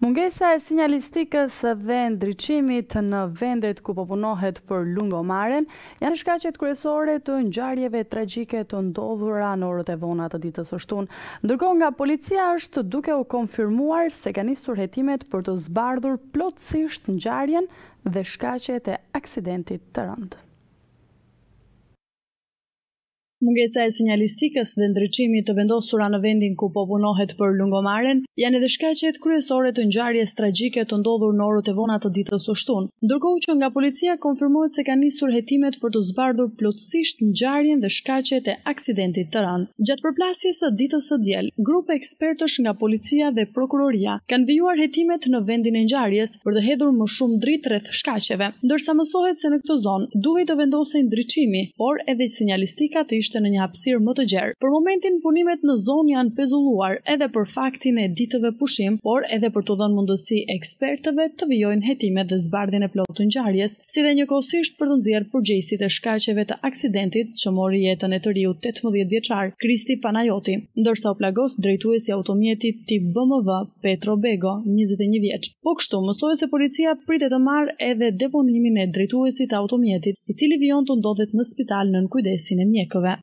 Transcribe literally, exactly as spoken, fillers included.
Mungesa e sinjalistikës dhe ndriçimit në vendet ku po punohet për lungomaren janë shkaqet kryesore të ngjarjeve tragjike të ndodhura në orët e vona të ditës së shtunë. Ndërkohë nga policia është duke u konfirmuar se ka nisur hetimet për të zbardhur plotësisht ngjarjen dhe shkaqet e aksidentit të rëndë. Mungesa e sinjalistikës dhe ndriçimit të vendosura në vendin ku po punohet për lungomaren janë edhe shkaqet kryesore të ngjarjes tragjike të ndodhur në orët e vona të ditës së shtunë. Ndërkohë që nga policia konfirmohet se ka nisur hetimet për të zbardhur plotësisht ngjarjen dhe shkaqet e aksidentit të rëndë. Gjatë përplasjes së ditës së diel, grupe ekspertësh nga policia dhe prokuroria kanë vijuar hetimet në vendin e ngjarjes për të hedhur më shumë dritë rreth shkaqeve, ndërsa mësohet se në këtë zonë duhej të vendosej ndriçimi, por edhe sinjalistika të ishte në një hapësirë më të gjerë. Për momentin punimet në zonë janë pezulluar edhe për faktin e ditëve pushim, por edhe për të dhënë mundësi ekspertëve të vijojnë hetimet dhe zbardhjen e plotë të ngjarjes, si dhe njëkohësisht për të nxjerrë përgjegjësitë e shkaqeve të aksidentit që mori jetën e të riut tetëmbëdhjetë vjeçar Kristi Panajoti, ndërsa u plagos drejtuesi i automjetit tip B M W Petro Bego, njëzet e një vjeç. Po kështu mësohet se policia pritet të marrë edhe deponimin e drejtuesit të automjetit, i cili vijon të ndodhet në spital nën kujdesin e mjekëve.